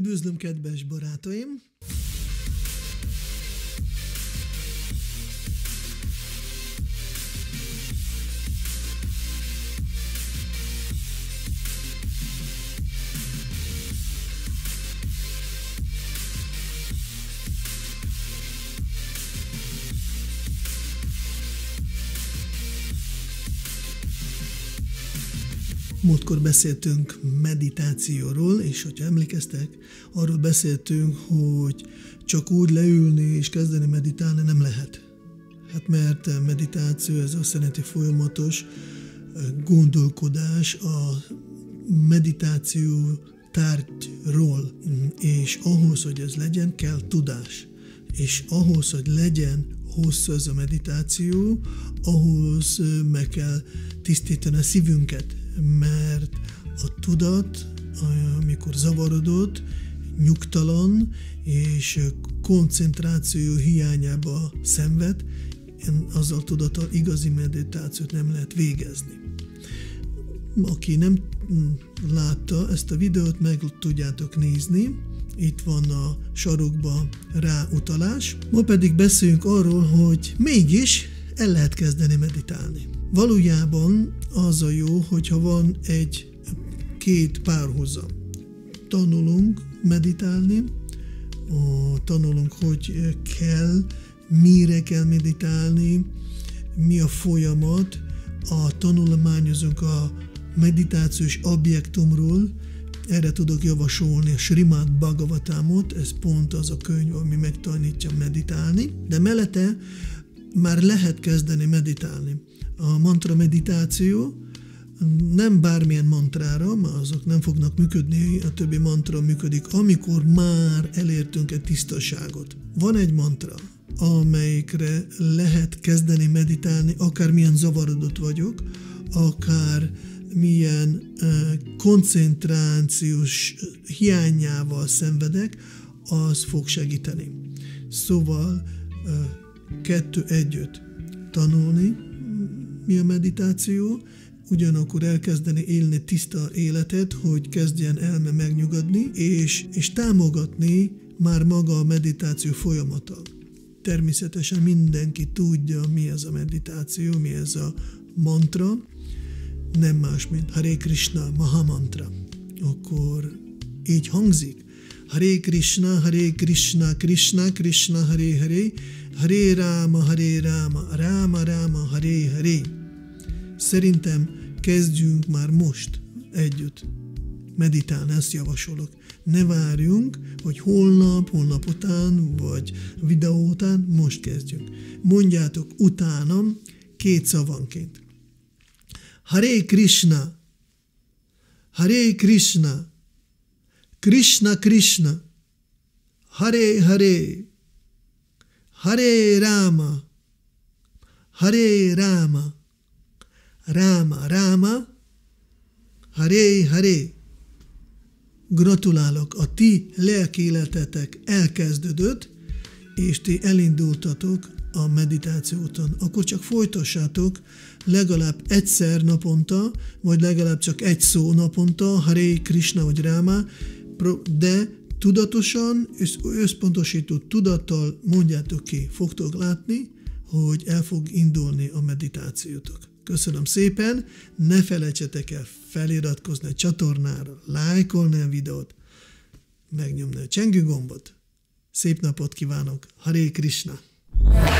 Üdvözlöm, kedves barátaim! Múltkor beszéltünk meditációról, és hogyha emlékeztek, arról beszéltünk, hogy csak úgy leülni és kezdeni meditálni nem lehet. Hát mert meditáció, ez azt jelenti folyamatos gondolkodás a meditáció tárgyról, és ahhoz, hogy ez legyen, kell tudás. És ahhoz, hogy legyen hosszú ez a meditáció, ahhoz meg kell tisztítani a szívünket, mert a tudat, amikor zavarodott, nyugtalan és koncentráció hiányába szenved, azzal tudattal igazi meditációt nem lehet végezni. Aki nem látta ezt a videót, meg tudjátok nézni, itt van a sarokban ráutalás. Ma pedig beszéljünk arról, hogy mégis el lehet kezdeni meditálni. Valójában az a jó, hogyha van két párhuzam. Tanulunk meditálni, tanulunk, hogy kell, mire kell meditálni, mi a folyamat, tanulmányozunk a meditációs objektumról. Erre tudok javasolni a Srimad Bhagavatamot, ez pont az a könyv, ami megtanítja meditálni, de mellette már lehet kezdeni meditálni. A mantra meditáció nem bármilyen mantrára, mert azok nem fognak működni, a többi mantra működik, amikor már elértünk egy tisztaságot. Van egy mantra, amelyikre lehet kezdeni meditálni, akár milyen zavarodott vagyok, akár milyen koncentrációs hiányával szenvedek, az fog segíteni. Szóval kettő együtt tanulni, mi a meditáció, ugyanakkor elkezdeni élni tiszta életet, hogy kezdjen elme megnyugodni, és támogatni már maga a meditáció folyamata. Természetesen mindenki tudja, mi ez a meditáció, mi ez a mantra, nem más, mint Hare Krishna Maha Mantra. Akkor így hangzik. Hare Krishna, Krishna Krishna, Hare Hare, Hare Rama, Rama Rama, Hare Hare. Szerintem kezdjünk már most együtt meditálni, ezt javasolok. Ne várjunk, hogy holnap után, vagy videó után, most kezdjünk. Mondjátok utánam két szavanként. Hare Krishna, Krishna Krishna, Hare Hare, Hare Rama, Rama Rama, Hare Hare. Gratulálok, a ti lelki életetek elkezdődött, és ti elindultatok a meditáció úton. Akkor csak folytassátok legalább egyszer naponta, vagy legalább csak egy szó naponta, Hare Krishna vagy Ráma, de tudatosan és összpontosító tudattal mondjátok ki. Fogtok látni, hogy el fog indulni a meditációtok. Köszönöm szépen, ne felejtsetek el feliratkozni a csatornára, lájkolni a videót, megnyomni a csengő gombot. Szép napot kívánok, Hare Krishna!